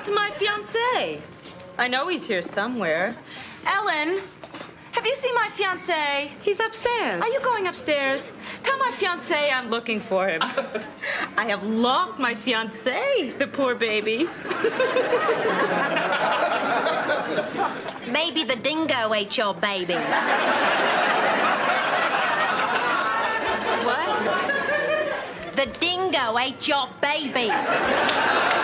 to my fiancé? I know he's here somewhere. Ellen, have you seen my fiancé? He's upstairs. Are you going upstairs? Tell my fiancé I'm looking for him. I have lost my fiancé, the poor baby. Maybe the dingo ate your baby. What? The dingo ate your baby.